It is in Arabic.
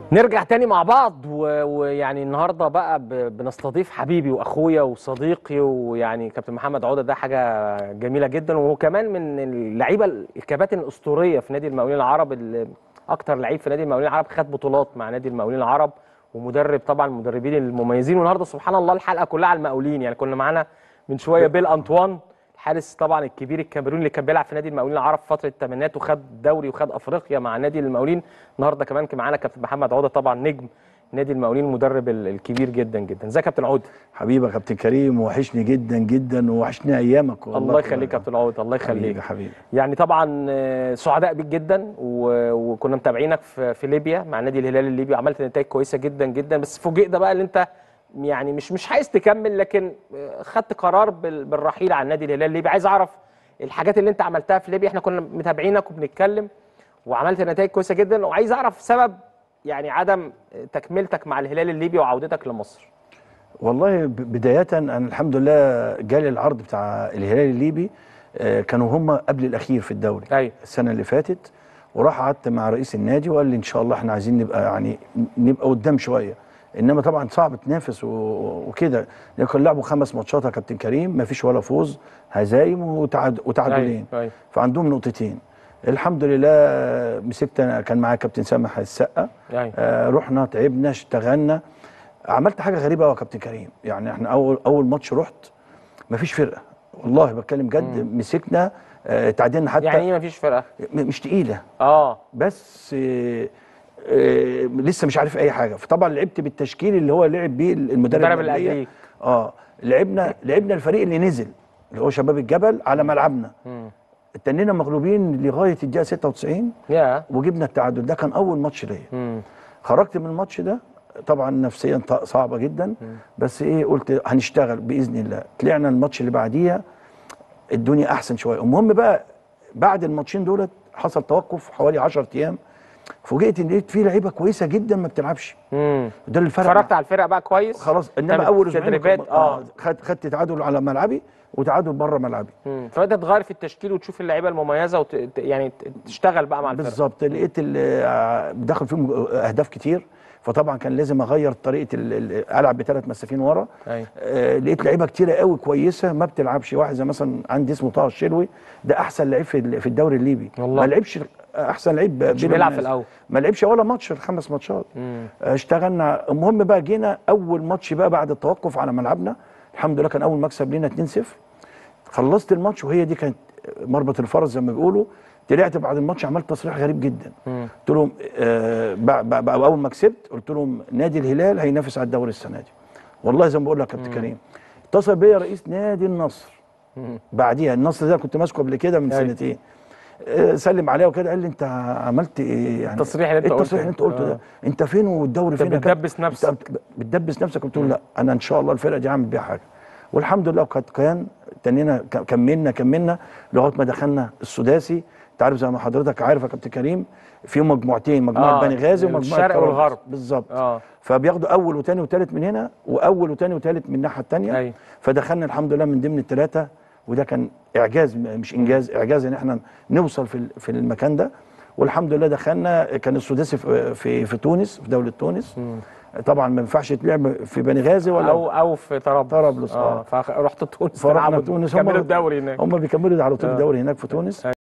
نرجع تاني مع بعض ويعني النهارده بقى بنستضيف حبيبي واخويا وصديقي ويعني كابتن محمد عوده. ده حاجه جميله جدا، وهو كمان من اللعيبه الكباتن الاسطوريه في نادي المقاولين العرب، اللي اكتر لعيب في نادي المقاولين العرب خد بطولات مع نادي المقاولين العرب، ومدرب طبعا المدربين المميزين. والنهارده سبحان الله الحلقه كلها على المقاولين. يعني كنا معانا من شويه بيل انطوان، الحارس طبعا الكبير الكاميروني اللي كان بيلعب في نادي المقاولين العرب في فتره الثمانينات وخد دوري وخد افريقيا مع نادي المقاولين. النهارده كمان كان معانا كابتن محمد عوده، طبعا نجم نادي المقاولين، المدرب الكبير جدا جدا. ازيك يا كابتن عوده؟ حبيبي يا كابتن كريم، وحشني جدا جدا ووحشني ايامك والله. الله يخليك يا كابتن عوده، الله يخليك حبيبي حبيبي. يعني طبعا سعداء بيك جدا، وكنا متابعينك في ليبيا مع نادي الهلال الليبي، وعملت نتائج كويسه جدا جدا. بس فوجئنا بقى ان انت يعني مش عايز تكمل، لكن خدت قرار بالرحيل عن نادي الهلال الليبي. عايز اعرف الحاجات اللي انت عملتها في ليبيا. احنا كنا متابعينك وبنتكلم وعملت نتائج كويسه جدا، وعايز اعرف سبب يعني عدم تكملتك مع الهلال الليبي وعودتك لمصر. والله بداية أنا الحمد لله جالي العرض بتاع الهلال الليبي، كانوا هم قبل الأخير في الدوري. أيوة. السنة اللي فاتت، وراح قعدت مع رئيس النادي وقال لي إن شاء الله إحنا عايزين نبقى قدام شوية، إنما طبعا صعب تنافس وكده، لكن لعبوا 5 ماتشات يا كابتن كريم، ما فيش ولا فوز، هزايم وتعادلين. أيوة. فعندهم نقطتين. الحمد لله مسكت أنا، كان معايا كابتن سامح السقا. أيوة. رحنا تعبنا اشتغلنا. عملت حاجه غريبه قوي يا كابتن كريم، يعني احنا اول ماتش رحت مفيش فرقه، والله بتكلم جد. مسكنا تعادلنا حتى. يعني ايه مفيش فرقه؟ مش تقيله. بس لسه مش عارف اي حاجه. فطبعا لعبت بالتشكيل اللي هو لعب بيه المدرب اللي قبليه. لعبنا الفريق اللي نزل، اللي هو شباب الجبل، على ملعبنا. اتنينا مغلوبين لغايه الدقيقه 96 وجبنا التعادل. ده كان اول ماتش ليا. خرجت من الماتش ده طبعا نفسيا صعبه جدا، بس ايه، قلت هنشتغل باذن الله. طلعنا الماتش اللي بعديها الدنيا احسن شويه. المهم بقى بعد الماتشين دولت حصل توقف حوالي 10 ايام. فوجئت ان لقيت في لعيبه كويسه جدا ما بتلعبش. ده اللي فرق. اتفرجت على الفرقه بقى كويس خلاص، انما اول اسبوعين خدت تعادل على ملعبي وتعادل بره ملعبي. فانت تغير في التشكيل وتشوف اللعيبه المميزه يعني تشتغل بقى مع الفرقه. بالظبط. لقيت دخل فيهم اهداف كتير، فطبعا كان لازم اغير طريقه العب ب3 مسافين ورا. لقيت لعيبه كتيره قوي كويسه ما بتلعبش. واحد زي مثلا عندي اسمه طه الشلوي، ده احسن لعيب في الدوري الليبي والله. ما لعبش، احسن لعيب بيلعب في الاول، ما لعبش ولا ماتش في ال5 ماتشات. اشتغلنا. المهم بقى جينا اول ماتش بقى بعد التوقف على ملعبنا، الحمد لله كان اول مكسب لينا 2-0. خلصت الماتش وهي دي كانت مربط الفرس زي ما بيقولوا. طلعت بعد الماتش عملت تصريح غريب جدا. قلت لهم اول ما كسبت قلت لهم نادي الهلال هينافس على الدوري السنه دي. والله زي ما بقول لك يا كابتن كريم، اتصل بيا رئيس نادي النصر بعديها. النصر ده كنت ماسكه قبل كده من سنتين. سلم عليا وكده، قال لي انت عملت ايه يعني؟ التصريح اللي انت قلته ده انت فين والدوري فين؟ بتدبس نفسك. بتدبس نفسك. قلت له لا، انا ان شاء الله الفرقه دي هعمل بيها حاجه. والحمد لله كان تنينا كملنا لغايه ما دخلنا السداسي. انت عارف زي ما حضرتك عارف يا كابتن كريم، في مجموعتين، مجموعه بني غازي ومجموعه الشرق والغرب. بالظبط. فبياخدوا اول وثاني وثالث من هنا، واول وثاني وثالث من الناحيه الثانيه. فدخلنا الحمد لله من ضمن ال3، وده كان اعجاز مش انجاز، اعجاز ان احنا نوصل في المكان ده. والحمد لله دخلنا. كان السداسي في تونس، في دوله تونس. طبعا ما ينفعش تلعب في بني غازي ولا او في طرابلس. فرحت تونس. فرحنا تونس. كملوا الدوري هناك. هم بيكملوا على طول الدوري هناك في تونس.